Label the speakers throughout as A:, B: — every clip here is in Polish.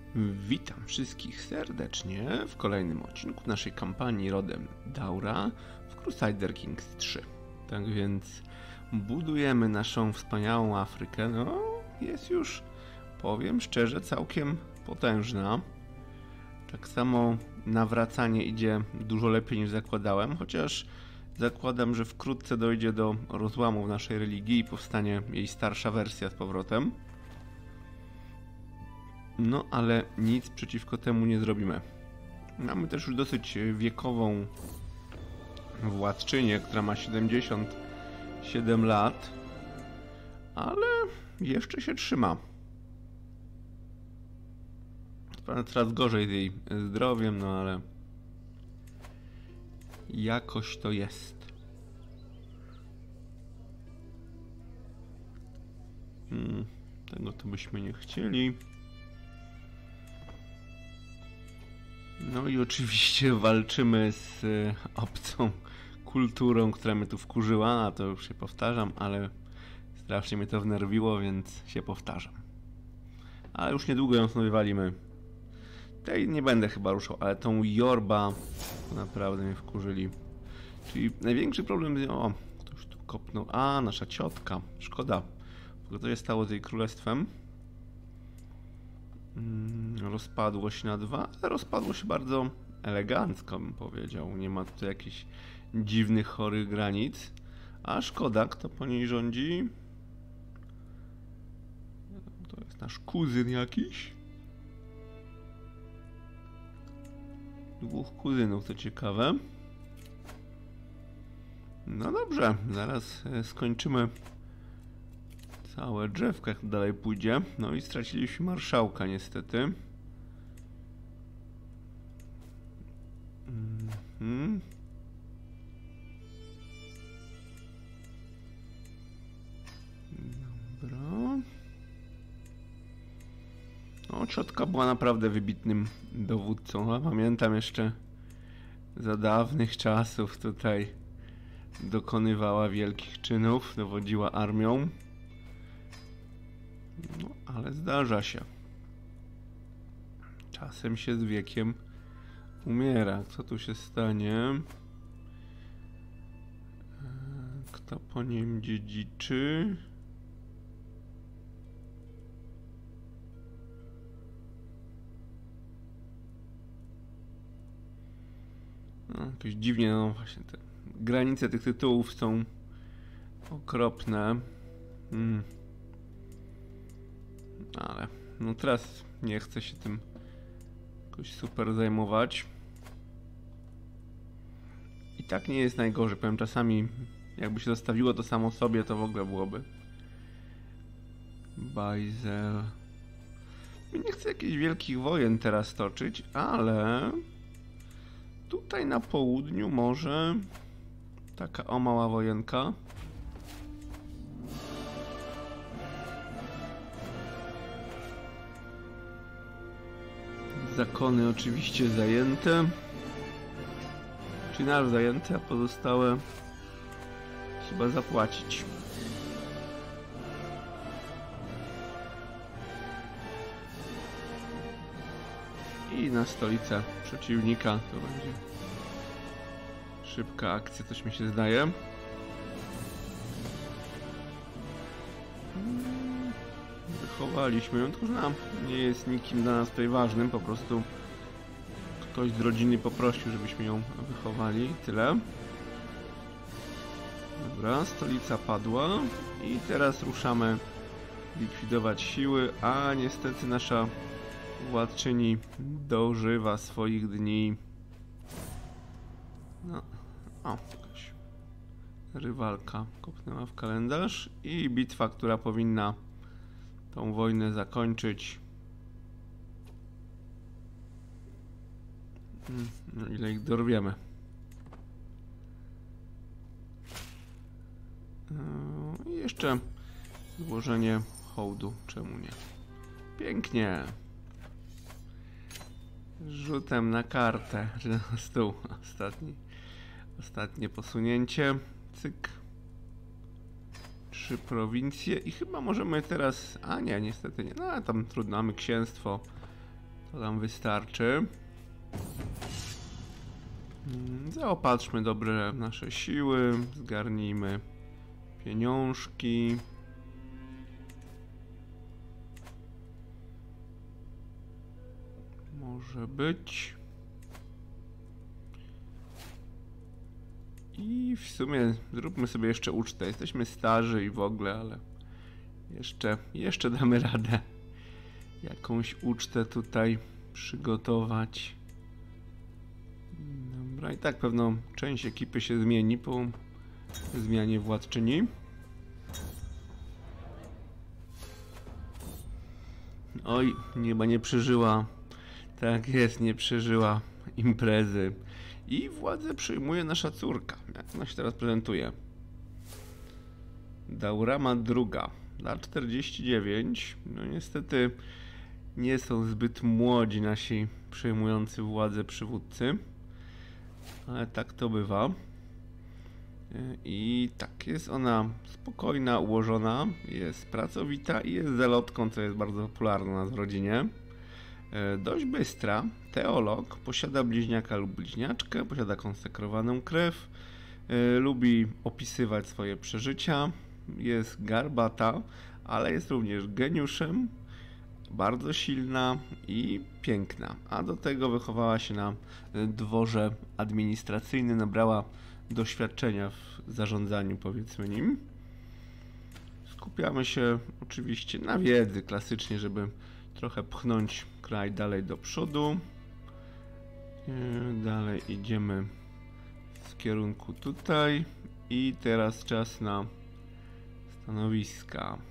A: Witam wszystkich serdecznie w kolejnym odcinku naszej kampanii rodem Daura w Crusader Kings 3. Tak więc budujemy naszą wspaniałą Afrykę. No, jest już, powiem szczerze, całkiem potężna. Tak samo nawracanie idzie dużo lepiej niż zakładałem, chociaż zakładam, że wkrótce dojdzie do rozłamu w naszej religii i powstanie jej starsza wersja z powrotem. No, ale nic przeciwko temu nie zrobimy. Mamy też już dosyć wiekową władczynię, która ma 77 lat, ale jeszcze się trzyma. Coraz gorzej z jej zdrowiem, no ale jakoś to jest. Tego to byśmy nie chcieli. No i oczywiście walczymy z obcą kulturą, która mnie tu wkurzyła, a to już się powtarzam, ale strasznie mnie to wnerwiło, więc się powtarzam. Ale już niedługo ją sobie walimy. Tej nie będę chyba ruszał, ale tą Yorba naprawdę mnie wkurzyli. Czyli największy problem jest... O, ktoś tu kopnął. A, nasza ciotka. Szkoda. Bo to się stało z jej królestwem. Rozpadło się na 2, ale rozpadło się bardzo elegancko, bym powiedział. Nie ma tu jakichś dziwnych, chorych granic. A szkoda, kto po niej rządzi? To jest nasz kuzyn jakiś. Dwóch kuzynów, to ciekawe. No dobrze, zaraz skończymy całe drzewko, jak dalej pójdzie. No i straciliśmy marszałka niestety. Dobra. No, ciotka była naprawdę wybitnym dowódcą. A pamiętam jeszcze za dawnych czasów tutaj dokonywała wielkich czynów, dowodziła armią. No, ale zdarza się. Czasem się z wiekiem umiera. Co tu się stanie? Kto po nim dziedziczy? No, jakoś dziwnie, no właśnie te granice tych tytułów są okropne. Ale no teraz nie chcę się tym jakoś super zajmować. I tak nie jest najgorzej. Powiem, czasami jakby się zostawiło to samo sobie, to w ogóle byłoby bajzel. Nie chcę jakichś wielkich wojen teraz toczyć, ale tutaj na południu może taka o mała wojenka. Zakony oczywiście zajęte. Czyli nasz zajęty, a pozostałe trzeba zapłacić. I na stolicę przeciwnika to będzie szybka akcja, coś mi się zdaje. Wychowaliśmy ją, tylko że nie jest nikim dla nas tutaj ważnym, po prostu ktoś z rodziny poprosił, żebyśmy ją wychowali, tyle. Dobra, stolica padła i teraz ruszamy likwidować siły, a niestety nasza władczyni dożywa swoich dni. No, o, jakaś rywalka kopnęła w kalendarz i bitwa, która powinna tą wojnę zakończyć. No, ile ich dorwiemy? I jeszcze złożenie hołdu, czemu nie? Pięknie. Rzutem na kartę, czy na stół. Ostatnie posunięcie. Cyk. 3 prowincje i chyba możemy teraz... A nie, niestety nie. No ale tam trudno, mamy księstwo. To nam wystarczy. Zaopatrzmy dobrze nasze siły, zgarnijmy pieniążki. Może być. I w sumie zróbmy sobie jeszcze ucztę. Jesteśmy starzy i w ogóle, ale jeszcze damy radę jakąś ucztę tutaj przygotować. Dobra, i tak pewno część ekipy się zmieni po zmianie władczyni. Oj, chyba nie przeżyła. Tak jest, nie przeżyła imprezy. I władzę przyjmuje nasza córka. Jak ona się teraz prezentuje? Daurama druga. Lat 49. No niestety nie są zbyt młodzi nasi przejmujący władzę przywódcy. Ale tak to bywa. I tak, jest ona spokojna, ułożona, jest pracowita i jest zelotką, co jest bardzo popularne u nas w rodzinie. Dość bystra, teolog, posiada bliźniaka lub bliźniaczkę, posiada konsekrowaną krew, lubi opisywać swoje przeżycia, jest garbata, ale jest również geniuszem, bardzo silna i piękna, a do tego wychowała się na dworze administracyjnym, nabrała doświadczenia w zarządzaniu, powiedzmy nim. Skupiamy się oczywiście na wiedzy klasycznie, żeby trochę pchnąć kraj dalej do przodu. Dalej idziemy w kierunku tutaj i teraz czas na stanowiska.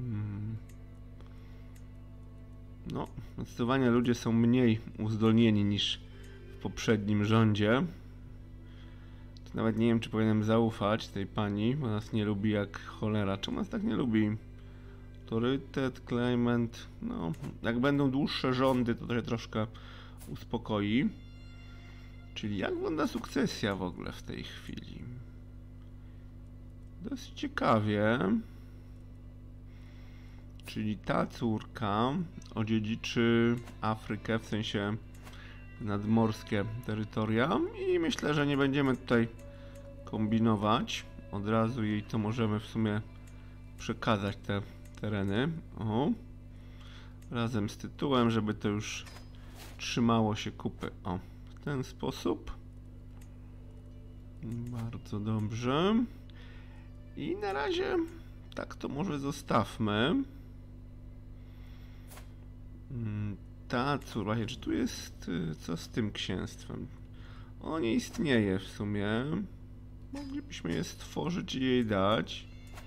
A: No, zdecydowanie ludzie są mniej uzdolnieni niż w poprzednim rządzie. To nawet nie wiem, czy powinienem zaufać tej pani, bo nas nie lubi jak cholera. Czemu nas tak nie lubi? Autorytet, claimant. No, jak będą dłuższe rządy, to się troszkę uspokoi. Czyli jak wygląda sukcesja w ogóle w tej chwili? Dosyć ciekawie. Czyli ta córka odziedziczy Afrykę, w sensie nadmorskie terytoria i myślę, że nie będziemy tutaj kombinować. Od razu jej to możemy w sumie przekazać te tereny. O. Razem z tytułem, żeby to już trzymało się kupy. O, w ten sposób. Bardzo dobrze. I na razie tak to może zostawmy. Ta córka, czy tu jest co z tym księstwem? Ono nie istnieje w sumie. Moglibyśmy je stworzyć i jej dać.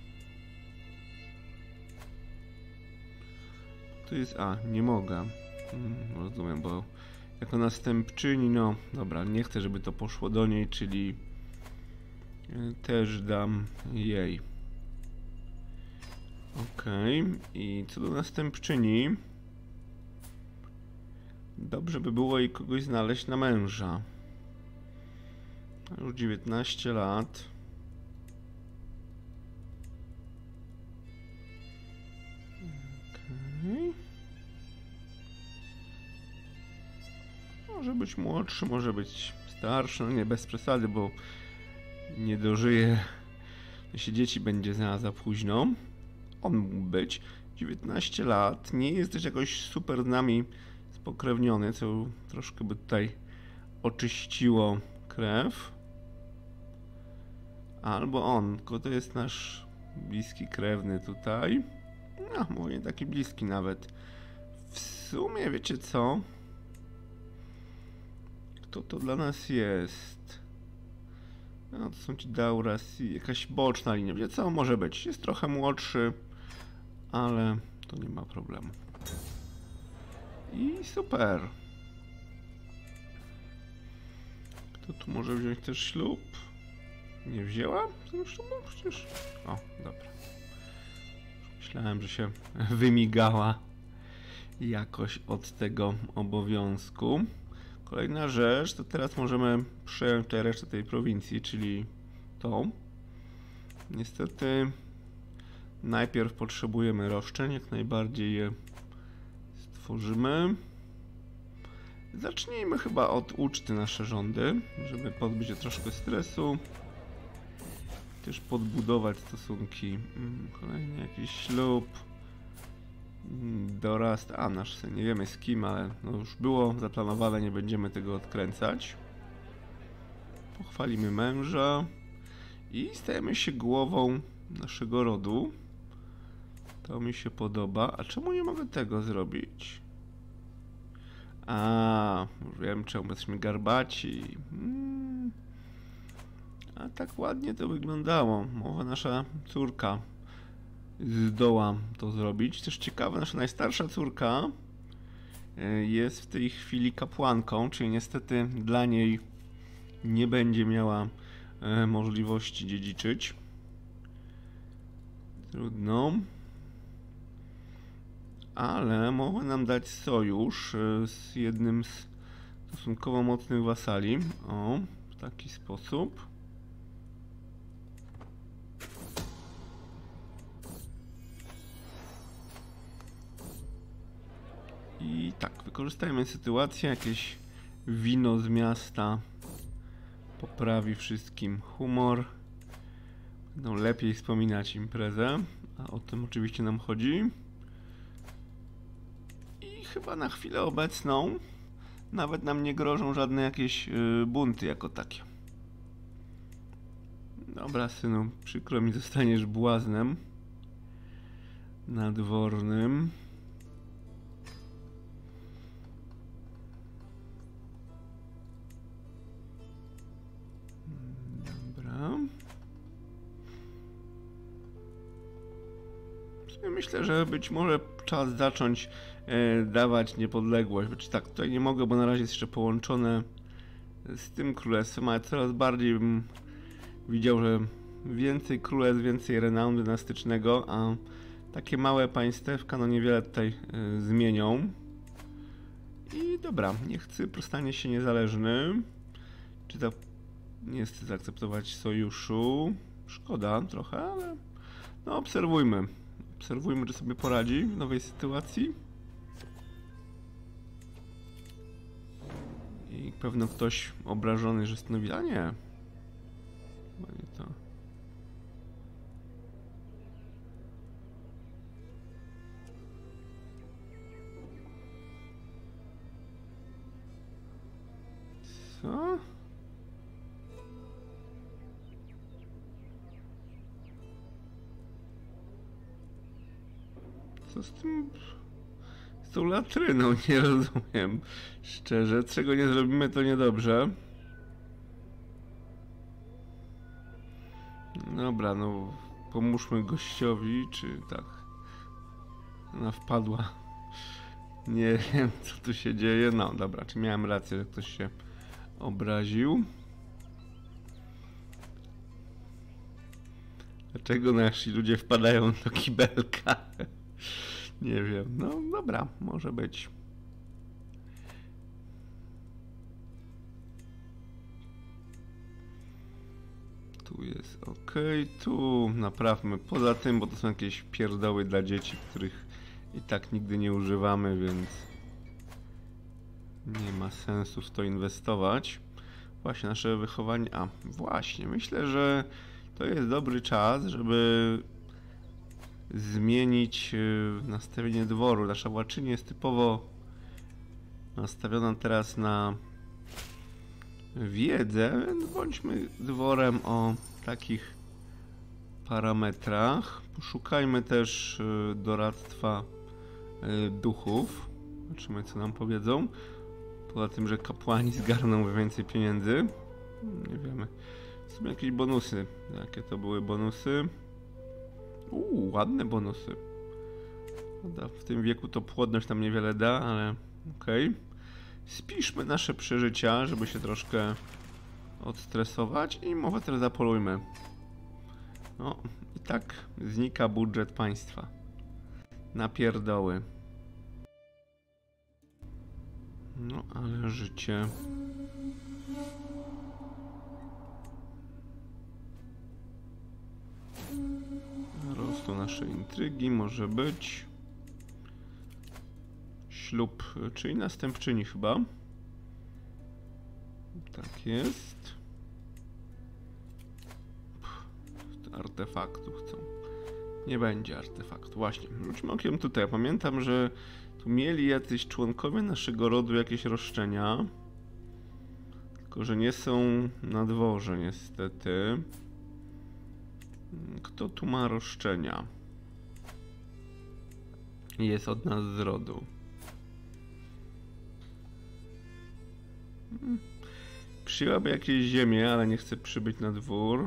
A: To jest... A, nie mogę. Rozumiem, bo jako następczyni, no dobra, nie chcę, żeby to poszło do niej, czyli też dam jej. Okej. I co do następczyni, dobrze by było jej kogoś znaleźć na męża. Już 19 lat. Okej. Może być młodszy, może być starszy, no nie bez przesady, bo nie dożyje, jeśli dzieci będzie za późno. On mógł być 19 lat, nie jest też jakoś super z nami spokrewniony, co troszkę by tutaj oczyściło krew. Albo on, tylko to jest nasz bliski krewny tutaj. No, może nie taki bliski nawet. W sumie, wiecie co? Kto to dla nas jest? No, to są ci Daurasi, jakaś boczna linia. Wiecie co? Może być. Jest trochę młodszy, ale to nie ma problemu. I super. Kto tu może wziąć też ślub? Nie wzięła? Zresztą, no przecież... O, dobra. Myślałem, że się wymigała jakoś od tego obowiązku. Kolejna rzecz, to teraz możemy przejąć tutaj resztę tej prowincji, czyli to. Niestety najpierw potrzebujemy roszczeń, jak najbardziej je stworzymy. Zacznijmy chyba od uczty nasze rządy, żeby pozbyć się troszkę stresu. Też podbudować stosunki. Kolejny jakiś ślub. Dorast. A, nasz syn. Nie wiemy z kim, ale no już było zaplanowane, nie będziemy tego odkręcać. Pochwalimy męża. I stajemy się głową naszego rodu. To mi się podoba. A czemu nie mogę tego zrobić? A, już wiem czemu, jesteśmy garbaci. A tak ładnie to wyglądało. Może nasza córka zdoła to zrobić. Też ciekawe, nasza najstarsza córka jest w tej chwili kapłanką, czyli niestety dla niej nie będzie miała możliwości dziedziczyć. Trudno. Ale mogła nam dać sojusz z jednym z stosunkowo mocnych wasali. O, w taki sposób. I tak, wykorzystajmy sytuację. Jakieś wino z miasta poprawi wszystkim humor. Będą lepiej wspominać imprezę. A o tym oczywiście nam chodzi. I chyba na chwilę obecną nawet nam nie grożą żadne jakieś bunty jako takie. Dobra, synu, przykro mi, zostaniesz błaznem nadwornym. Dobra. Myślę, że być może czas zacząć dawać niepodległość. Znaczy tak, tutaj nie mogę, bo na razie jest jeszcze połączone z tym królestwem, ale coraz bardziej bym widział, że więcej królestw, więcej renału dynastycznego, a takie małe państewka no niewiele tutaj zmienią. I dobra, niech Cypr stanie się niezależny. Czy to nie chce zaakceptować sojuszu? Szkoda trochę, ale no obserwujmy. Obserwujmy, czy sobie poradzi w nowej sytuacji. I pewno ktoś obrażony, że stanowi... A nie. Chyba nie to. Co? Co z tym... z tą latryną? Nie rozumiem. Szczerze, czego nie zrobimy, to niedobrze. Dobra, no... pomóżmy gościowi, czy tak... Ona wpadła. Nie wiem, co tu się dzieje. No, dobra, czy miałem rację, że ktoś się obraził. Dlaczego nasi ludzie wpadają do kibelka? Nie wiem. No dobra, może być. Tu jest ok. Tu naprawmy poza tym, bo to są jakieś pierdoły dla dzieci, których i tak nigdy nie używamy, więc nie ma sensu w to inwestować. Właśnie nasze wychowanie... A, właśnie, myślę, że to jest dobry czas, żeby zmienić nastawienie dworu. Nasza władczyni jest typowo nastawiona teraz na wiedzę, więc bądźmy dworem o takich parametrach. Poszukajmy też doradztwa duchów. Zobaczymy, co nam powiedzą. Poza tym, że kapłani zgarną więcej pieniędzy. Nie wiemy. Są jakieś bonusy. Jakie to były bonusy? Ładne bonusy. W tym wieku to płodność nam niewiele da, ale okej. Spiszmy nasze przeżycia, żeby się troszkę odstresować i może teraz zapolujmy. No i tak znika budżet państwa. Na pierdoły. No ale życie... Rosną nasze intrygi, może być. Ślub, czyli następczyni chyba. Tak jest. Artefaktu chcą. Nie będzie artefaktu. Właśnie, rzućmy okiem tutaj. Pamiętam, że tu mieli jacyś członkowie naszego rodu jakieś roszczenia. Tylko, że nie są na dworze niestety. Kto tu ma roszczenia? Jest od nas z rodu. Przyjęłaby jakieś ziemię, ale nie chce przybyć na dwór.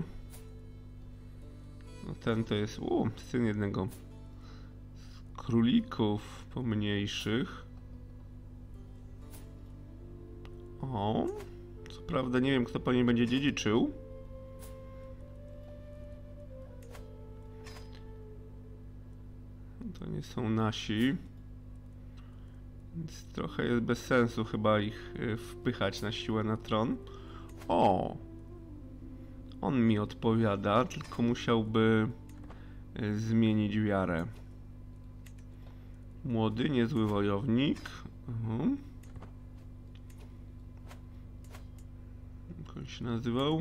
A: No ten to jest syn jednego z królików pomniejszych. O, co prawda nie wiem, kto po niej będzie dziedziczył. To nie są nasi. Więc trochę jest bez sensu chyba ich wpychać na siłę na tron. O! On mi odpowiada, tylko musiałby zmienić wiarę. Młody, niezły wojownik. Jak on się nazywał?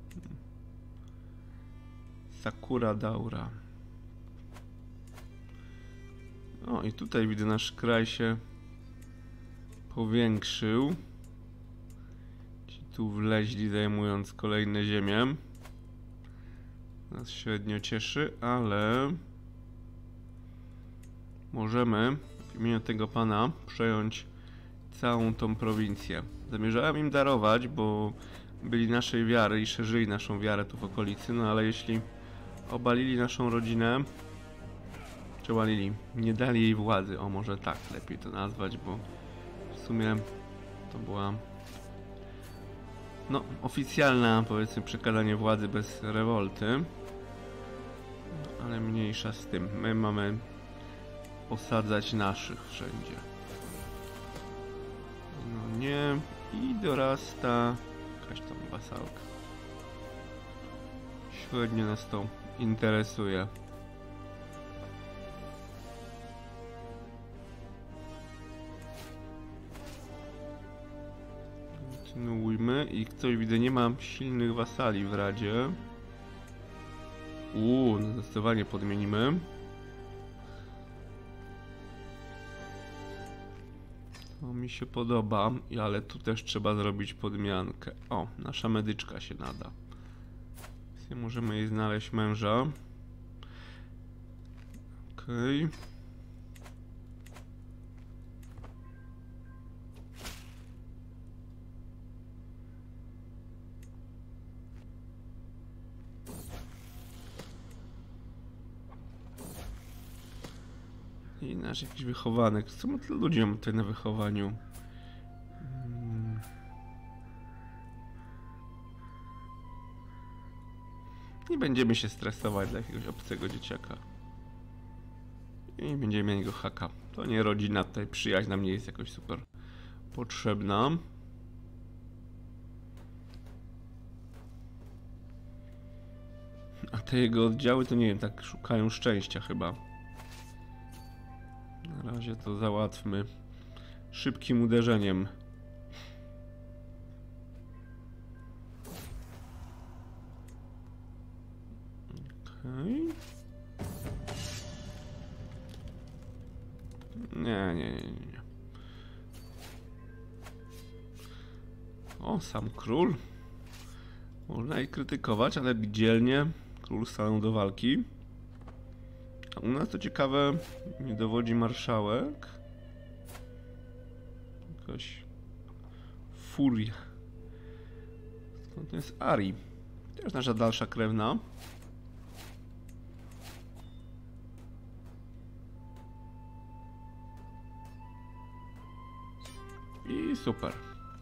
A: Sakura Daura. O, i tutaj widzę, nasz kraj się powiększył. Ci tu wleźli, zajmując kolejne ziemię. Nas średnio cieszy, ale możemy w imieniu tego pana przejąć całą tą prowincję. Zamierzałem im darować, bo byli naszej wiary i szerzyli naszą wiarę tu w okolicy, no ale jeśli obalili naszą rodzinę, czy obalili, nie dali jej władzy, o może tak lepiej to nazwać, bo w sumie to była oficjalna, powiedzmy, przekazanie władzy bez rewolty. Ale mniejsza z tym. My mamy osadzać naszych wszędzie. No nie. I dorasta jakaś tam wasalka. Średnio nas to interesuje. Kontynuujmy. I ktoś, widzę, nie ma silnych wasali w Radzie. No zdecydowanie podmienimy. To mi się podoba, ale tu też trzeba zrobić podmiankę. O, nasza medyczka się nada. Więc możemy jej znaleźć męża. Okej. I nasz jakiś wychowanek. Co my tyle ludzi mamy tutaj na wychowaniu? Nie będziemy się stresować dla jakiegoś obcego dzieciaka. I będziemy mieli go haka. To nie rodzina, tutaj przyjaźń nam nie jest jakoś super potrzebna. A te jego oddziały to nie wiem, tak szukają szczęścia chyba. Na razie to załatwmy szybkim uderzeniem. Okej. Nie. O, sam król. Można ich krytykować, ale dzielnie król stanął do walki. A u nas to ciekawe, nie dowodzi marszałek. Jakaś furia. Skąd to jest Ari? To jest nasza dalsza krewna. I super.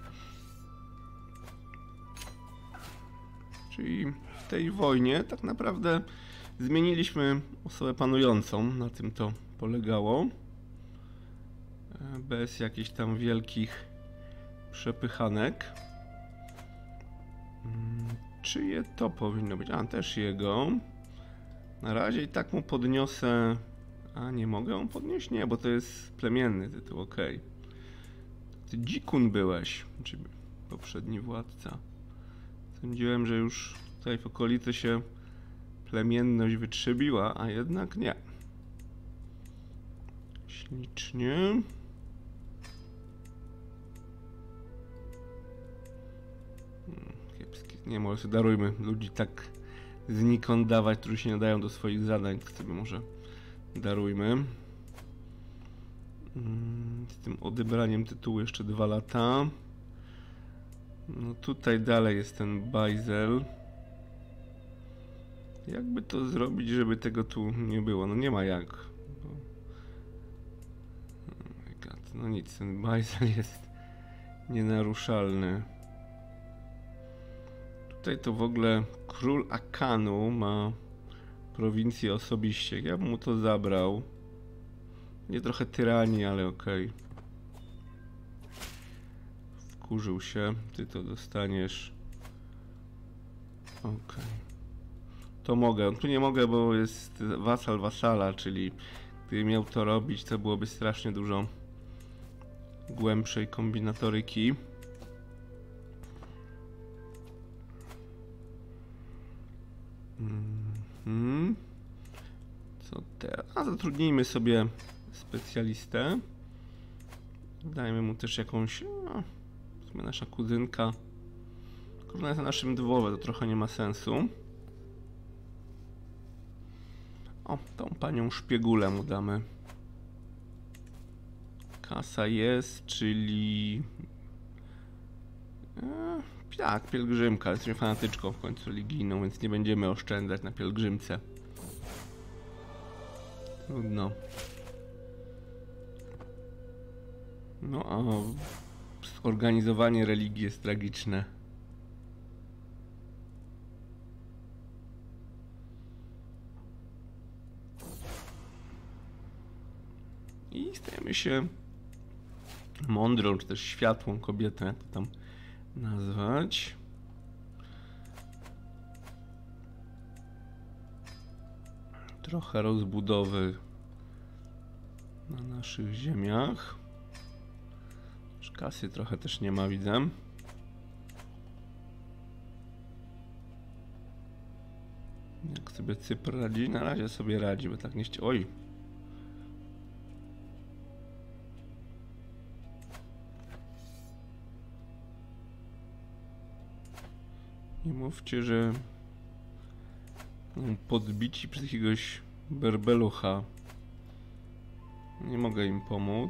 A: Czyli w tej wojnie tak naprawdę zmieniliśmy osobę panującą, na tym to polegało. Bez jakichś tam wielkich przepychanek. Czyje to powinno być? A, też jego. Na razie i tak mu podniosę... A, nie mogę mu podnieść? Nie, bo to jest plemienny tytuł, okej. Ty dzikun byłeś. poprzedni władca. Sądziłem, że już tutaj w okolicy się plemienność wytrzebiła, a jednak nie. Ślicznie. Kiepskie. Nie, może sobie darujmy ludzi tak znikąd dawać, którzy się nadają do swoich zadań. To sobie może darujmy. Z tym odebraniem tytułu jeszcze 2 lata. No tutaj dalej jest ten bajzel. Jakby to zrobić, żeby tego tu nie było? No nie ma jak. Bo... Oh my God. No nic, ten bajzel jest nienaruszalny. Tutaj to w ogóle król Akanu ma prowincję osobiście. Ja bym mu to zabrał. Nie trochę tyranii, ale okej. Wkurzył się. Ty to dostaniesz. Okej. To mogę. Tu nie mogę, bo jest wasal wasala, czyli gdyby miał to robić, to byłoby strasznie dużo głębszej kombinatoryki. Co teraz? A zatrudnijmy sobie specjalistę. Dajmy mu też jakąś... No, w sumie nasza kuzynka. Tylko ona jest na naszym dworze, to trochę nie ma sensu. O, tą panią szpiegulę mu damy. Kasa jest, czyli... Tak, pielgrzymka. Jesteśmy fanatyczką w końcu religijną, więc nie będziemy oszczędzać na pielgrzymce. Trudno. No a zorganizowanie religii jest tragiczne. I stajemy się mądrą, czy też światłą kobietą, jak to tam nazwać. Trochę rozbudowy na naszych ziemiach. Kasy trochę też nie ma, widzę. Jak sobie Cypr radzi? Na razie sobie radzi, bo tak nie chciał. Oj! Nie mówcie, że podbici przez jakiegoś berbelucha. Nie mogę im pomóc.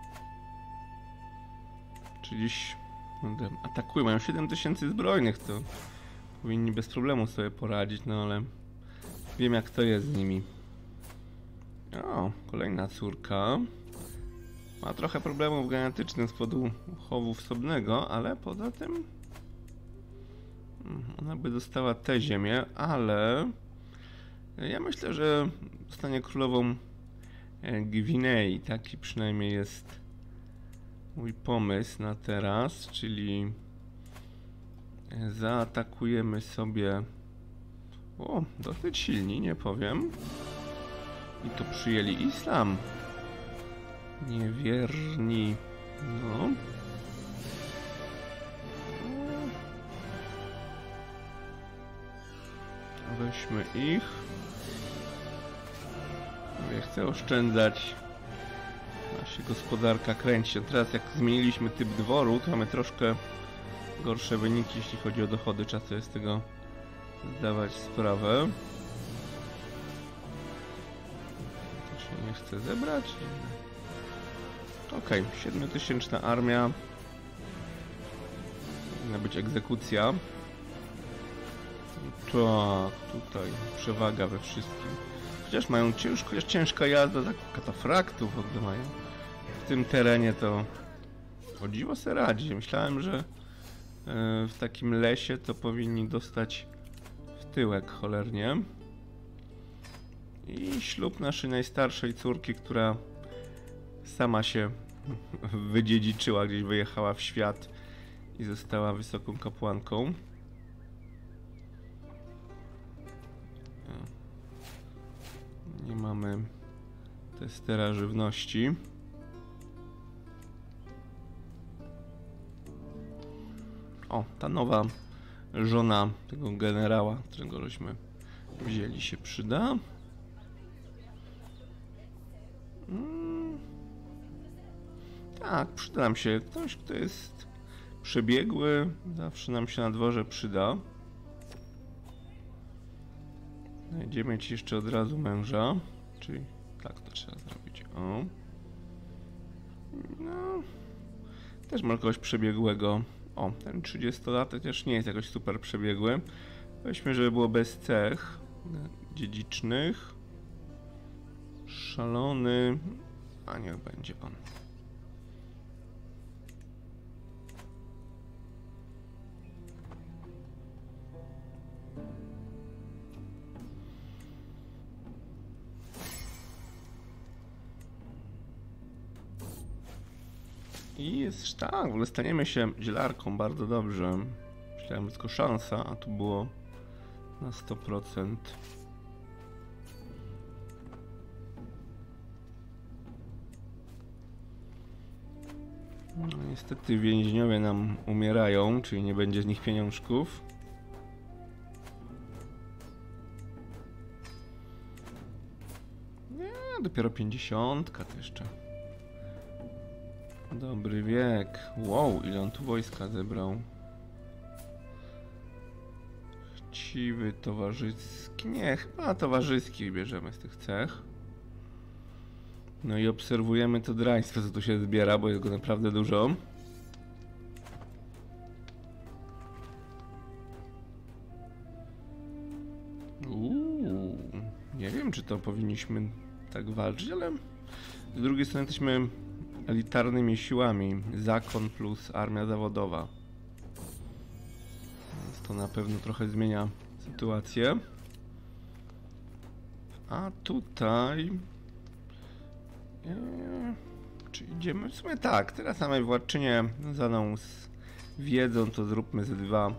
A: Czyli atakują, mają 7000 zbrojnych, to powinni bez problemu sobie poradzić, no ale wiem jak to jest z nimi. O, kolejna córka. Ma trochę problemów genetycznych z powodu chowu wsobnego, ale poza tym ona by dostała tę ziemię, ale ja myślę, że zostanie królową Gwinei. Taki przynajmniej jest mój pomysł na teraz, czyli zaatakujemy sobie. O, dosyć silni, nie powiem. I to przyjęli islam. Niewierni. No. Weźmy ich. Ja chcę oszczędzać. Nasza gospodarka kręci się. Teraz jak zmieniliśmy typ dworu, to mamy troszkę gorsze wyniki, jeśli chodzi o dochody. Trzeba sobie z tego zdawać sprawę. To się nie chce zebrać. Okej, 7000 armia. Powinna być egzekucja. Tak, tutaj przewaga we wszystkim. Chociaż mają ciężka jazda, tak katafraktów w ogóle mają. W tym terenie to o dziwo se radzi. Myślałem, że w takim lesie to powinni dostać w tyłek cholernie. I ślub naszej najstarszej córki, która sama się wydziedziczyła, gdzieś wyjechała w świat i została wysoką kapłanką. Nie mamy testera żywności. O, ta nowa żona tego generała, którego żeśmy wzięli, się przyda. Tak, przyda nam się ktoś, kto jest przebiegły. Zawsze nam się na dworze przyda. Znajdziemy ci jeszcze od razu męża. Czyli tak to trzeba zrobić. O. No. Też może kogoś przebiegłego. O, ten 30-latek też nie jest jakoś super przebiegły. Weźmy, żeby było bez cech dziedzicznych. Szalony. A niech będzie on. I jest tak, w ogóle staniemy się zielarką bardzo dobrze. Myślałem, że tylko szansa, a tu było na 100%. No, niestety więźniowie nam umierają, czyli nie będzie z nich pieniążków. Nie, dopiero 50 to jeszcze. Dobry wiek. Wow, ile on tu wojska zebrał. Chciwy, towarzyski. Nie, chyba towarzyskich bierzemy z tych cech. No i obserwujemy to draństwo, co tu się zbiera, bo jest go naprawdę dużo. Nie wiem, czy to powinniśmy tak walczyć, ale z drugiej strony jesteśmy elitarnymi siłami. Zakon plus armia zawodowa. Więc to na pewno trochę zmienia sytuację. A tutaj... Czy idziemy? W sumie tak, teraz samej władczynię za nią z wiedzą, to zróbmy ze 2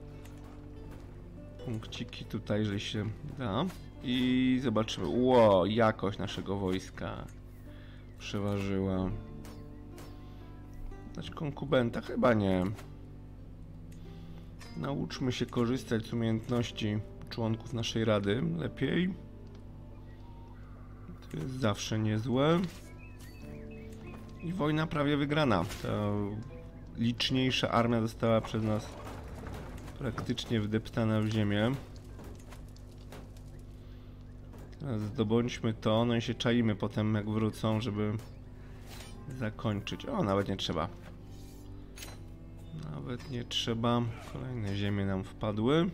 A: punkciki tutaj, jeżeli się da. I zobaczymy. Ło, jakość naszego wojska przeważyła. Znaczy konkubenta? Chyba nie. Nauczmy się korzystać z umiejętności członków naszej rady lepiej. To jest zawsze niezłe. I wojna prawie wygrana. Ta liczniejsza armia została przez nas praktycznie wdeptana w ziemię. Teraz zdobądźmy to, no i się czaimy potem, jak wrócą, żeby zakończyć. O, nawet nie trzeba. Nawet nie trzeba. Kolejne ziemie nam wpadły.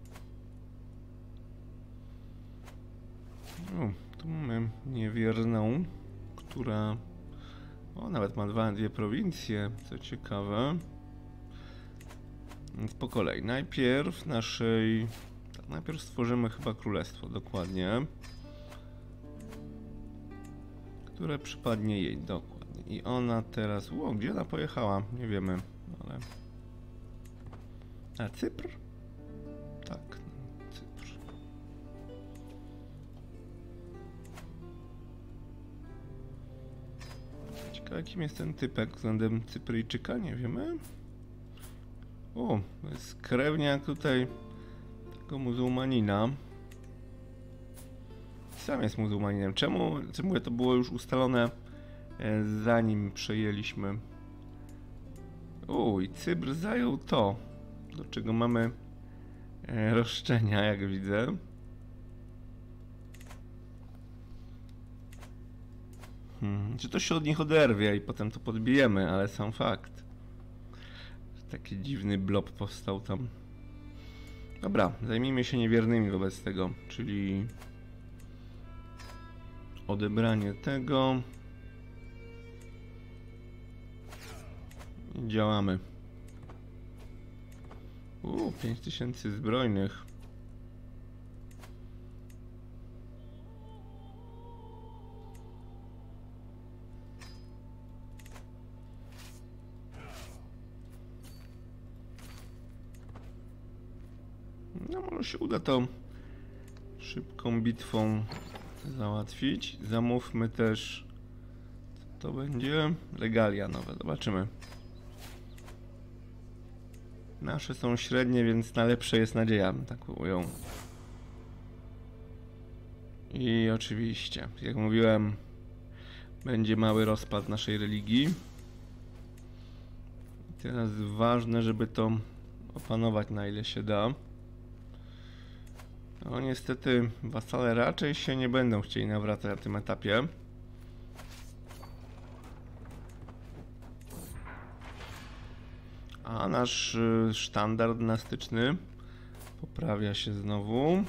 A: O, tu mamy niewierną, która... O, nawet ma dwie prowincje, co ciekawe. Więc po kolei. Najpierw naszej... Tak, najpierw stworzymy chyba królestwo, dokładnie. Które przypadnie jej, dokładnie. I ona teraz... Ło, gdzie ona pojechała? Nie wiemy, ale... A Cypr? Tak, Cypr. Ciekawe, kim jest ten typek względem Cypryjczyka, nie wiemy. O, to jest krewniak tutaj tego muzułmanina. Sam jest muzułmaninem. Czemu mówię, to było już ustalone zanim przejęliśmy. O, i Cypr zajął to, do czego mamy roszczenia, jak widzę. Czy to się od nich oderwie i potem to podbijemy, ale sam fakt. Taki dziwny blob powstał tam. Dobra, zajmijmy się niewiernymi wobec tego, czyli odebranie tego i działamy. 5000 zbrojnych. No może się uda to szybką bitwą załatwić. Zamówmy też, co to będzie? Regalia nowe, zobaczymy. Nasze są średnie, więc na lepsze jest nadzieja, tak mówią. I oczywiście, jak mówiłem, będzie mały rozpad naszej religii. I teraz ważne, żeby to opanować na ile się da. No niestety wasale raczej się nie będą chcieli nawracać na tym etapie. A nasz sztandar dynastyczny poprawia się znowu.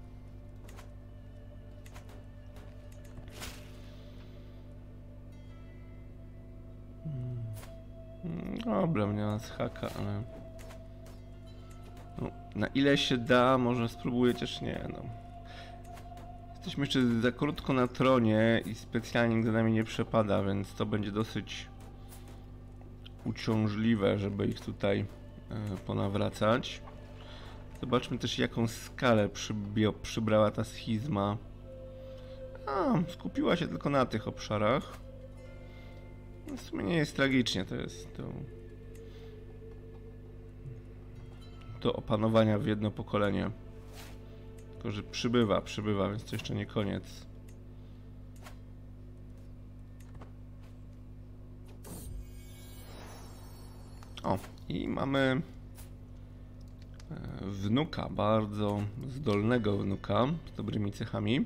A: Dobra, mnie nas haka, ale... No, na ile się da, może spróbuję, chociaż nie, no. Jesteśmy jeszcze za krótko na tronie i specjalnie nikt za nami nie przepada, więc to będzie dosyć uciążliwe, żeby ich tutaj ponawracać. Zobaczmy też, jaką skalę przybrała ta schizma. Skupiła się tylko na tych obszarach. W sumie nie jest tragicznie, to jest do opanowania w jedno pokolenie. Tylko, że przybywa, więc to jeszcze nie koniec. O, i mamy wnuka, bardzo zdolnego wnuka, z dobrymi cechami.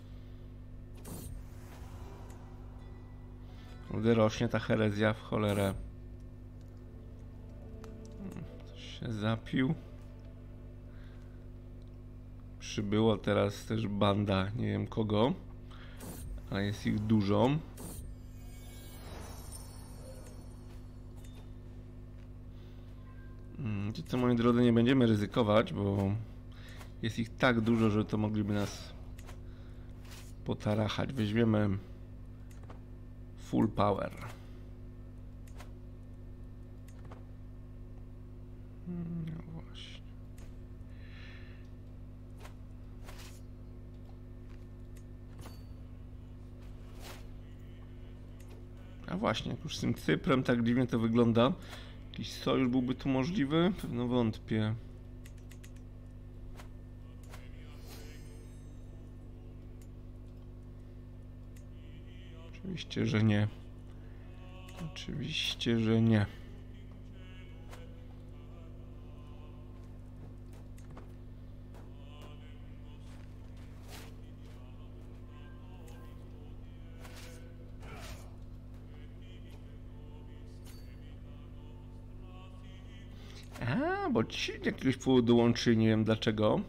A: Gdy rośnie ta herezja w cholerę. Coś się zapił. Przybyło teraz też banda, nie wiem kogo, ale jest ich dużo. Co, moi drodzy, nie będziemy ryzykować, bo jest ich tak dużo, że to mogliby nas potarachać. Weźmiemy full power. No właśnie. A właśnie, jak już z tym Cyprem tak dziwnie to wygląda. Jakiś sojusz byłby tu możliwy? Pewno wątpię. Oczywiście, że nie. Oczywiście, że nie. Bo ci jakiegoś powodu dołączyli, nie wiem dlaczego.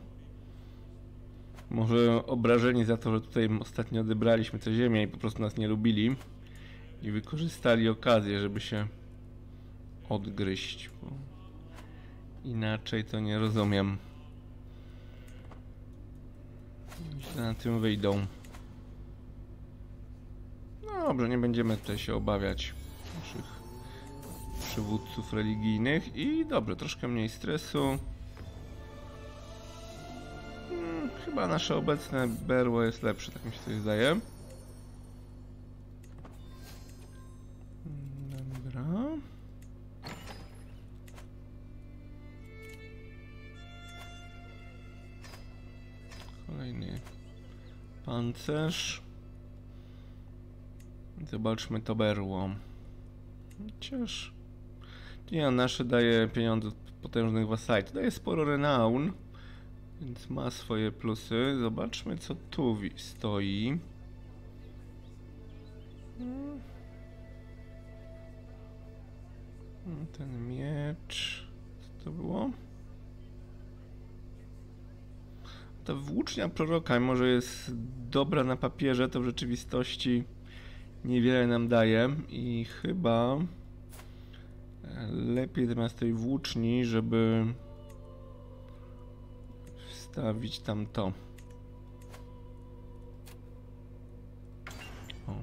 A: Może obrażeni za to, że tutaj ostatnio odebraliśmy tę ziemię i po prostu nas nie lubili. I wykorzystali okazję, żeby się odgryźć. Bo inaczej to nie rozumiem. Źle na tym wyjdą. No dobrze, nie będziemy tutaj się obawiać naszych przywódców religijnych. I dobrze, troszkę mniej stresu. Chyba nasze obecne berło jest lepsze, tak mi się coś zdaje. Dobra. Kolejny pancerz. Zobaczmy to berło. Chociaż nie, nasze daje pieniądze od potężnych wasali. To daje sporo renown, więc ma swoje plusy. Zobaczmy, co tu stoi. Ten miecz. Co to było? Ta włócznia proroka, mimo że jest dobra na papierze, to w rzeczywistości niewiele nam daje i chyba lepiej zamiast tej włóczni, żeby wstawić tam to. O.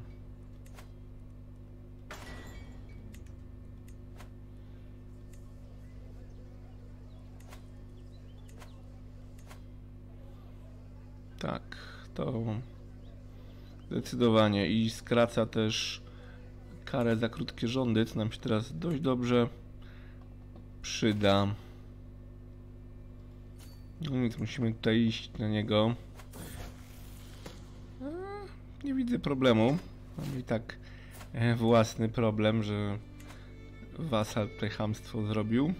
A: Tak, to zdecydowanie i skraca też karę za krótkie rządy, co nam się teraz dość dobrze przyda. No nic, musimy tutaj iść na niego. Nie widzę problemu. Mam i tak własny problem, że wasal tutaj chamstwo zrobił.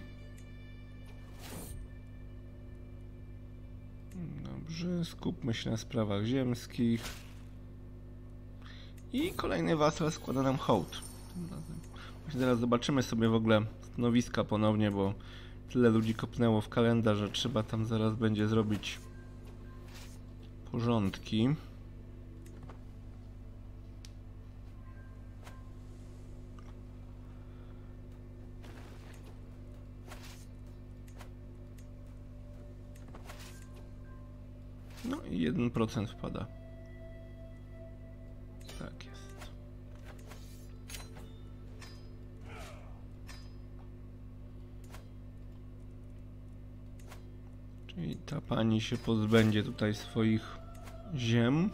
A: Dobrze, skupmy się na sprawach ziemskich. I kolejny wasal składa nam hołd. Właśnie zaraz zobaczymy sobie w ogóle stanowiska ponownie, bo tyle ludzi kopnęło w kalendarz, że trzeba tam zaraz będzie zrobić porządki. No i 1% wpada. Tak jest. Czyli ta pani się pozbędzie tutaj swoich ziem.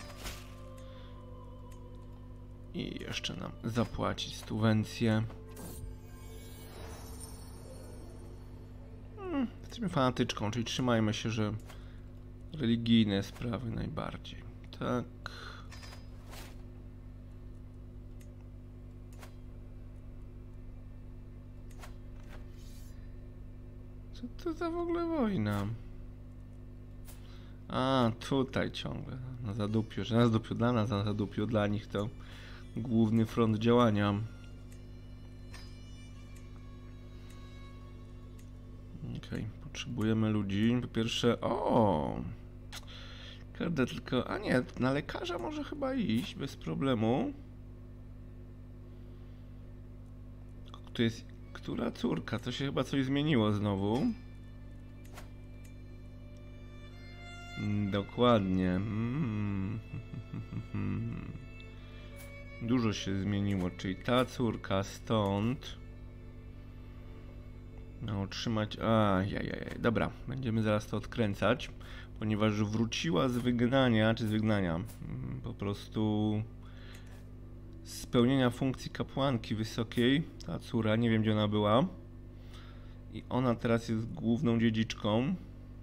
A: I jeszcze nam zapłacić subwencję. Jesteśmy fanatyczką, czyli trzymajmy się, że religijne sprawy najbardziej. Tak. Co to za w ogóle wojna? A, tutaj ciągle. Na zadupiu, że na zadupiu dla nas, a na zadupiu dla nich to główny front działania. Okej, potrzebujemy ludzi. Po pierwsze, kurde, tylko, a nie, na lekarza może chyba iść bez problemu. Tu jest, która córka? To się chyba coś zmieniło znowu. Dokładnie. Dużo się zmieniło, czyli ta córka stąd. No, otrzymać. Dobra, będziemy zaraz to odkręcać, ponieważ wróciła z wygnania, czy z wygnania, po prostu z spełnienia funkcji kapłanki wysokiej. Ta córa, nie wiem gdzie ona była. I ona teraz jest główną dziedziczką.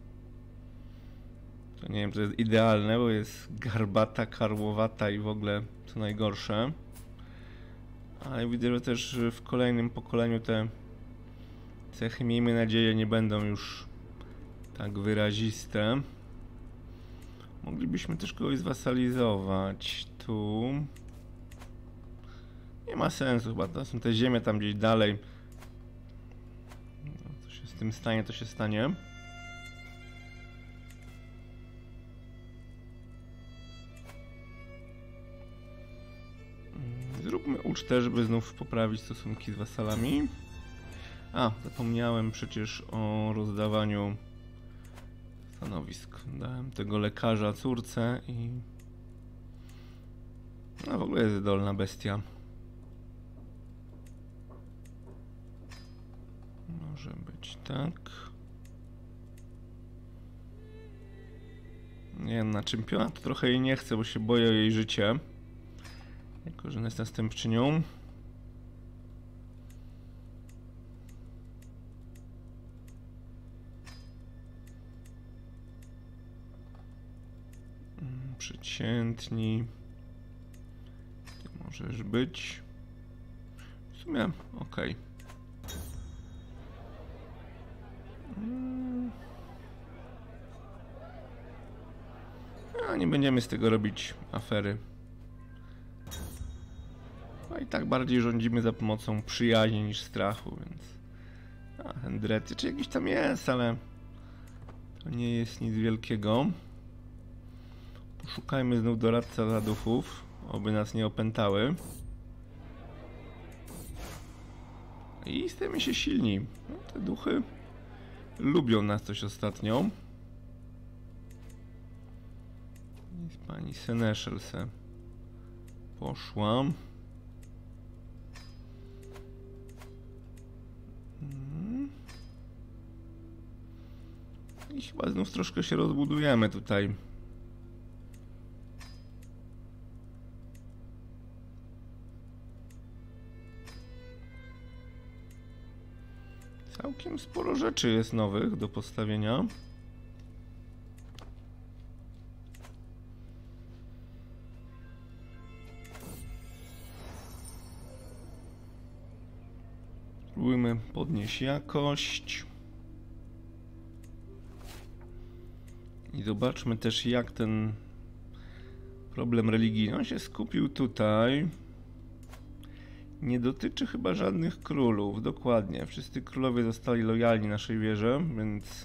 A: To nie wiem, to jest idealne, bo jest garbata, karłowata i w ogóle co najgorsze. Ale widzę, że też w kolejnym pokoleniu te cechy, miejmy nadzieję, nie będą już tak wyraziste. Moglibyśmy też kogoś zwasalizować. Tu nie ma sensu chyba, to są te ziemie tam gdzieś dalej. No, co się z tym stanie, to się stanie. Zróbmy ucztę, żeby znów poprawić stosunki z wasalami. A, zapomniałem przecież o rozdawaniu stanowisk. Dałem tego lekarza córce i... No w ogóle jest zdolna bestia. Może być tak. Nie wiem, na czempiona to trochę jej nie chcę, bo się boję o jej życie. Jako że ona jest następczynią. Przeciętni. Ty możesz być. W sumie okej. A nie będziemy z tego robić afery. No i tak bardziej rządzimy za pomocą przyjaźni niż strachu, więc... A, Hendrety, czy jakiś tam jest, ale... To nie jest nic wielkiego. Poszukajmy znów doradca za duchów, oby nas nie opętały. I stajemy się silni. No, te duchy lubią nas coś ostatnio. I pani Seneschal se poszła. I chyba znów troszkę się rozbudujemy tutaj. Całkiem sporo rzeczy jest nowych do postawienia. Spróbujmy podnieść jakość. I zobaczmy też, jak ten problem religijny, on się skupił tutaj. Nie dotyczy chyba żadnych królów, dokładnie. Wszyscy królowie zostali lojalni naszej wierze, więc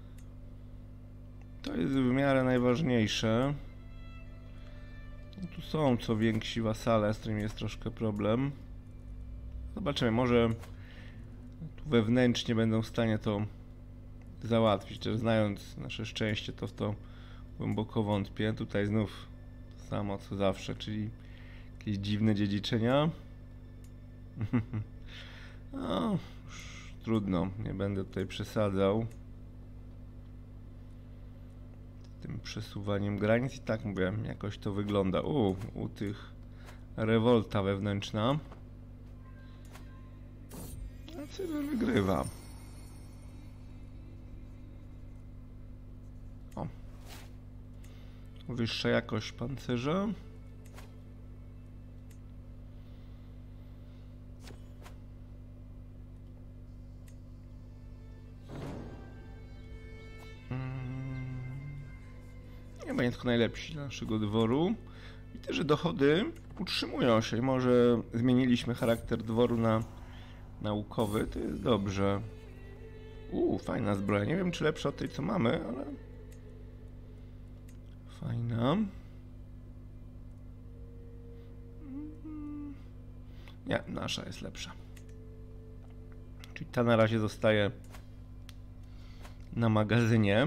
A: to jest w miarę najważniejsze. No, tu są co więksi wasale, z którymi jest troszkę problem. Zobaczymy, może tu wewnętrznie będą w stanie to załatwić. Też znając nasze szczęście, to w to głęboko wątpię. Tutaj znów to samo co zawsze, czyli jakieś dziwne dziedziczenia. No, już trudno, nie będę tutaj przesadzał z tym przesuwaniem granic. I tak mówię, jakoś to wygląda. U tych rewolta wewnętrzna. A Cyber wygrywa. O. Wyższa jakość pancerza. Nie będzie tylko najlepsi dla naszego dworu. Widzę, że dochody utrzymują się. Może zmieniliśmy charakter dworu na naukowy. To jest dobrze. Fajna zbroja. Nie wiem, czy lepsza od tej, co mamy, ale fajna. Nie, nasza jest lepsza. Czyli ta na razie zostaje na magazynie.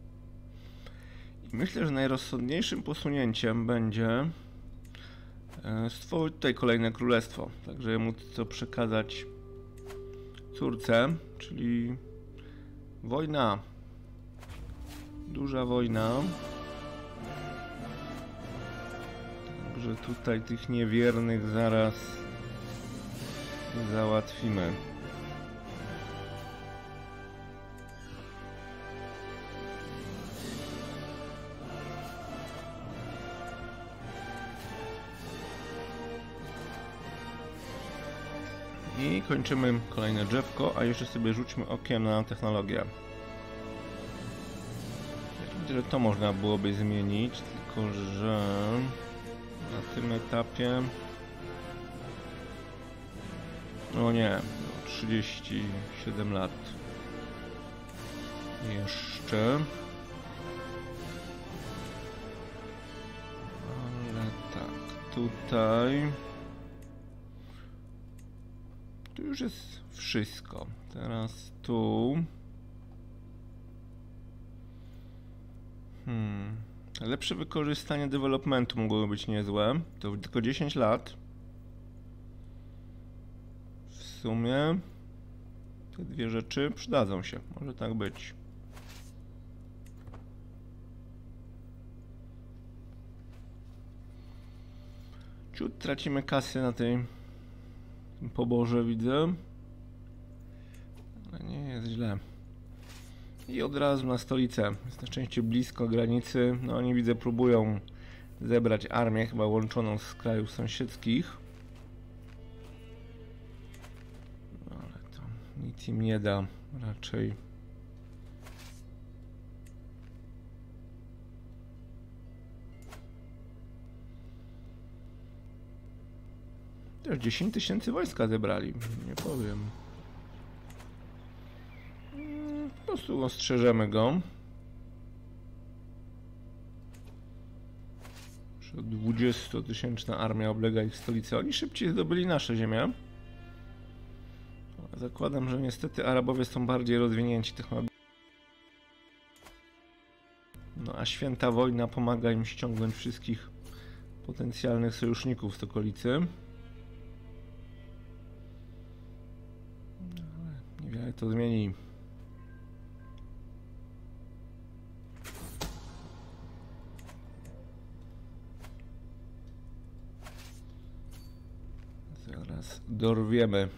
A: I myślę, że najrozsądniejszym posunięciem będzie stworzyć tutaj kolejne królestwo. Także móc co przekazać córce, czyli wojna. Duża wojna. Także tutaj tych niewiernych zaraz załatwimy. I kończymy kolejne drzewko, a jeszcze sobie rzućmy okiem na technologię. Widzę, że to można byłoby zmienić, tylko że na tym etapie... No nie, 37 lat. Jeszcze. Ale tak, tutaj... Tu już jest wszystko. Teraz tu. Lepsze wykorzystanie developmentu mogłoby być niezłe. To tylko 10 lat. W sumie te dwie rzeczy przydadzą się. Może tak być. Ciut tracimy kasy na tej poborze, widzę. Ale nie jest źle. I od razu na stolicę. Jest na szczęście blisko granicy. No oni, widzę, próbują zebrać armię, chyba łączoną z krajów sąsiedzkich. Ale to nic im nie da raczej. Też 10 tysięcy wojska zebrali, nie powiem. Po prostu ostrzeżemy go. 20-tysięczna armia oblega ich stolicę. Oni szybciej zdobyli nasze ziemię. Zakładam, że niestety Arabowie są bardziej rozwinięci technologicznie. No a święta wojna pomaga im ściągnąć wszystkich potencjalnych sojuszników z okolicy. Niewiele to zmieni. Zaraz dorwiemy.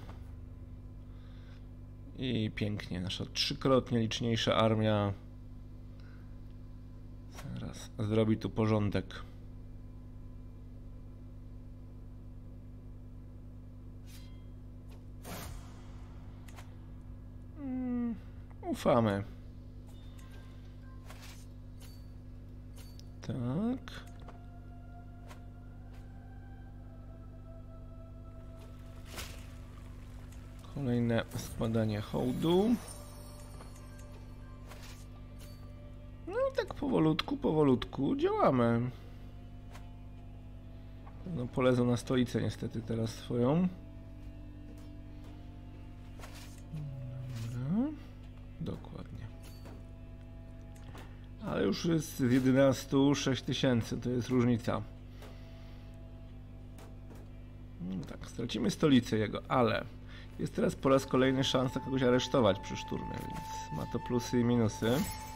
A: I pięknie, nasza trzykrotnie liczniejsza armia zaraz zrobi tu porządek.
B: ufamy. Tak. Kolejne składanie hołdu. No i tak powolutku działamy. No polezą na stolicę niestety teraz swoją. Dobra. Dokładnie. Ale już jest z 11 6000, to jest różnica. No tak, stracimy stolicę jego, ale jest teraz po raz kolejny szansa kogoś aresztować przy szturmie, więc ma to plusy i minusy.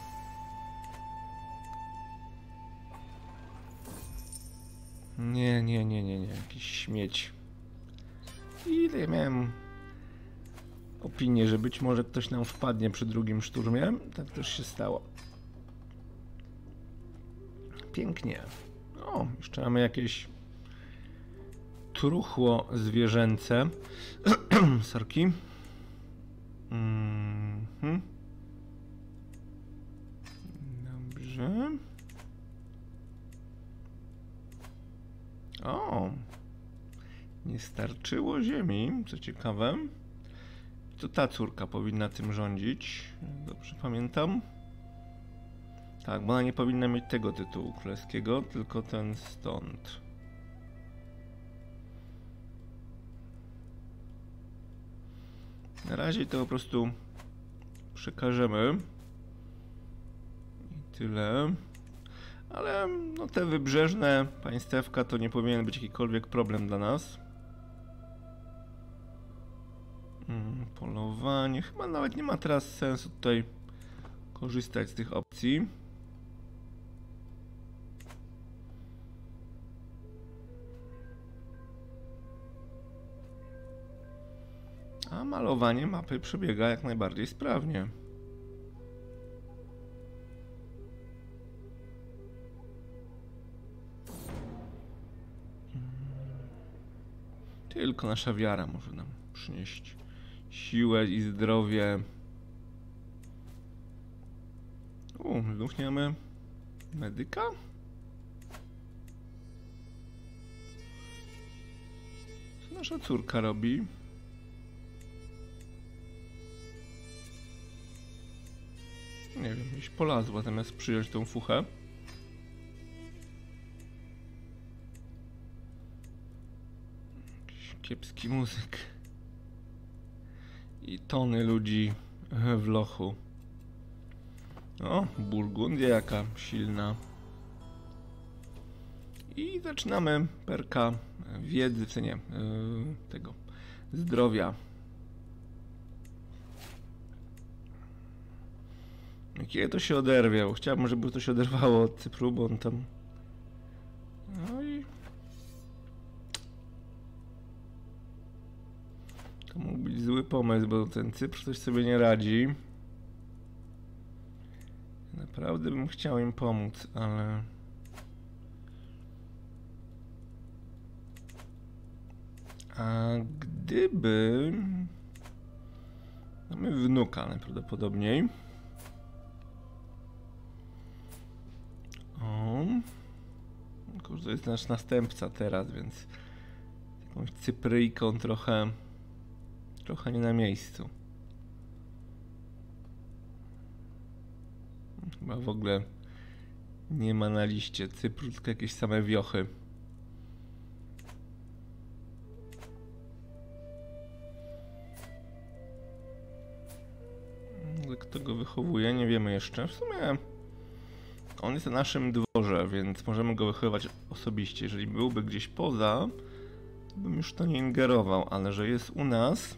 B: Nie, jakiś śmieć. I ja miałem opinię, że być może ktoś nam wpadnie przy drugim szturmie. Tak też się stało. Pięknie. O, jeszcze mamy jakieś truchło zwierzęce. Sorki. Dobrze. O, nie starczyło ziemi, co ciekawe. To ta córka powinna tym rządzić, dobrze pamiętam. Tak, bo ona nie powinna mieć tego tytułu królewskiego, tylko ten stąd. Na razie to po prostu przekażemy. I tyle. Ale no, te wybrzeżne państewka to nie powinien być jakikolwiek problem dla nas. Polowanie. Chyba nawet nie ma teraz sensu tutaj korzystać z tych opcji. A malowanie mapy przebiega jak najbardziej sprawnie. Tylko nasza wiara może nam przynieść siłę i zdrowie. Znów nie mamy medyka? Co nasza córka robi? Nie wiem, gdzieś polazła zamiast przyjąć tą fuchę. Jakiś kiepski muzyk. I tony ludzi w lochu. O, Burgundia jaka silna. I zaczynamy perka wiedzy, czy nie, tego zdrowia. Kiedy to się oderwie? Chciałbym, żeby to się oderwało od Cypru, bo on tam... No i... To mógł być zły pomysł, bo ten Cypr coś sobie nie radzi. Naprawdę bym chciał im pomóc, ale... A gdyby... Mamy wnuka najprawdopodobniej. O. To jest nasz następca teraz, więc jakąś Cypryjką trochę nie na miejscu. Chyba w ogóle nie ma na liście Cypru, tylko jakieś same wiochy. Kto go wychowuje, nie wiemy jeszcze. W sumie on jest na naszym dworze, więc możemy go wychowywać osobiście. Jeżeli byłby gdzieś poza, to bym już to nie ingerował, ale że jest u nas,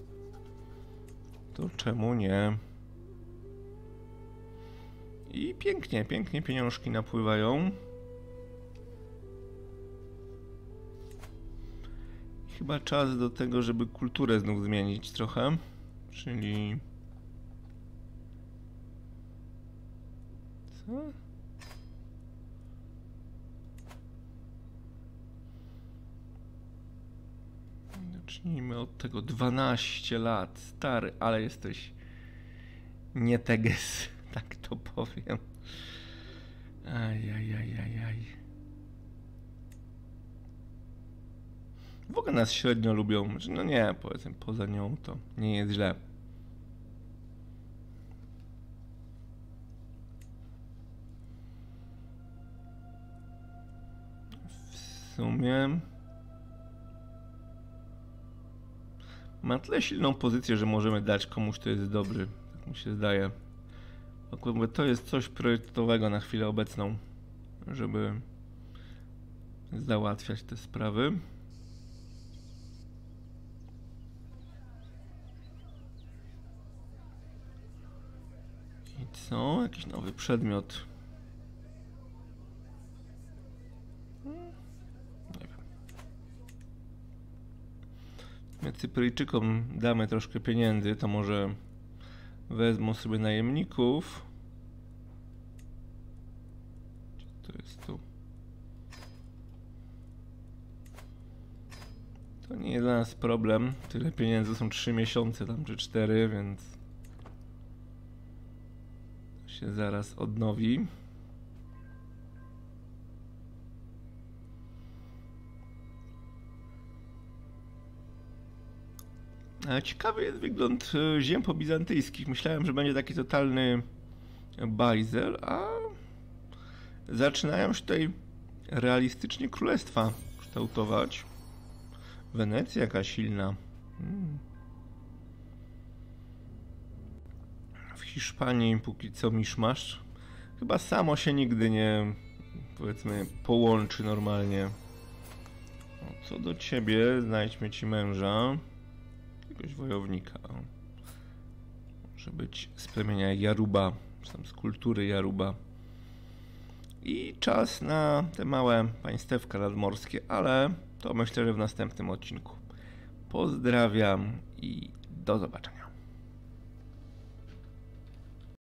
B: to czemu nie? I pięknie pieniążki napływają. Chyba czas do tego, żeby kulturę znów zmienić trochę, czyli... Co? Zacznijmy od tego. 12 lat. Stary, ale jesteś Nie teges, tak to powiem. Ajajajajaj. W ogóle nas średnio lubią. No nie, powiedzmy, poza nią to nie jest źle. W sumie ma tyle silną pozycję, że możemy dać komuś, kto jest dobry. Tak mi się zdaje. Akurat to jest coś priorytetowego na chwilę obecną, żeby załatwiać te sprawy. I co? Jakiś nowy przedmiot. Nie wiem. My Cypryjczykom damy troszkę pieniędzy, to może wezmą sobie najemników. Co to jest tu? To nie jest dla nas problem. Tyle pieniędzy, są 3 miesiące tam, czy 4, więc to się zaraz odnowi. Ale ciekawy jest wygląd ziem pobizantyjskich. Myślałem, że będzie taki totalny bajzel, a zaczynają się tutaj realistycznie królestwa kształtować. Wenecja jaka silna. W Hiszpanii póki co miszmasz. Chyba samo się nigdy nie, powiedzmy, połączy normalnie. O, co do ciebie, znajdźmy ci męża. Jakiegoś wojownika. Może być z plemienia Jaruba, czy tam z kultury Jaruba. I czas na te małe państewka nadmorskie, ale to myślę, że w następnym odcinku. Pozdrawiam i do zobaczenia.